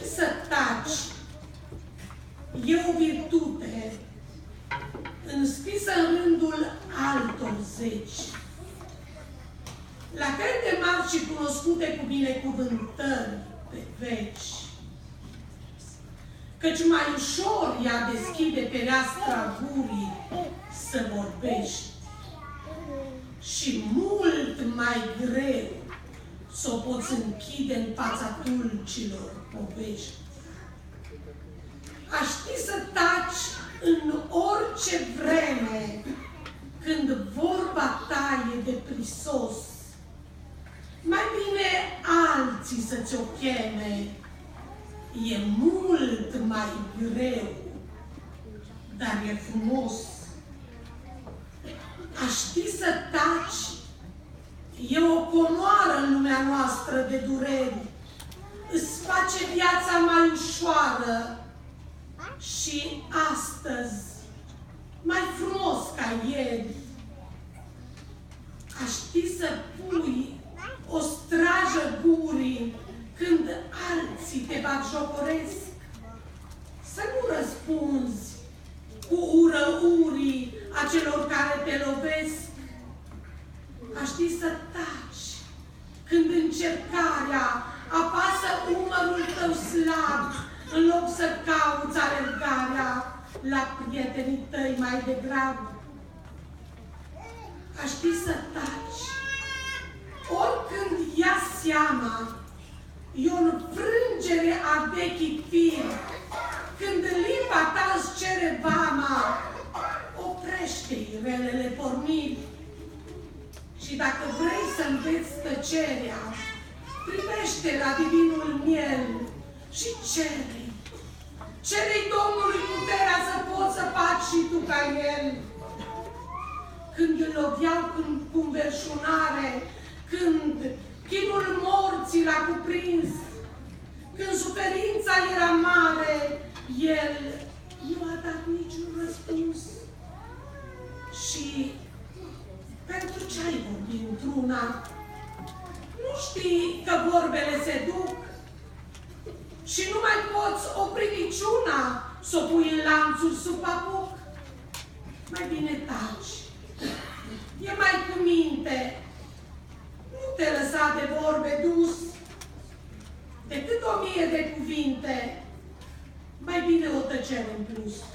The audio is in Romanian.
să taci e o virtute înscrisă în rândul altor zeci, la fel de mari și cunoscute cu binecuvântări pe veci. Căci mai ușor ea deschide fereastra gurii să vorbești și mult mai greu s-o poți închide în fața tulcilor povești. A ști să taci în orice vreme când vorba ta e de prisos, mai bine alții să ți-o cheme, e mult mai greu, dar e frumos. A ști să taci e o comoară în lumea noastră de dureri, îți face viața mai ușoară și astăzi mai frumos ca ieri. A ști să pui o strajă gurii când alții te batjocoresc, să nu răspunzi cu ură urii acelor care te lovesc. A ști să taci când încercarea apasă umărul tău slab, în loc să cauți alergarea la prietenii tăi mai degrabă. A ști să taci oricând ia seama e o înfrângere a vechii firi, când limba ta îți cere vama, oprește-i relele porniri. Și dacă vrei să înveți tăcerea, privește la divinul miel și cere-i. Cere-i Domnului puterea să poți să faci și tu ca El. Când îl loveau cu înverșunare, când chinul morții l-a cuprins, când suferința era mare, El nu a dat niciun răspuns. Și pentru ce ai vorbit într-una? Nu știi că vorbele se duc și nu mai poți opri niciuna să o pui în lanțuri sub papuc? Mai bine taci. E mai cu minte. Nu te lăsa de vorbe dus. Decât 1000 de cuvinte, mai bine o tăcere în plus.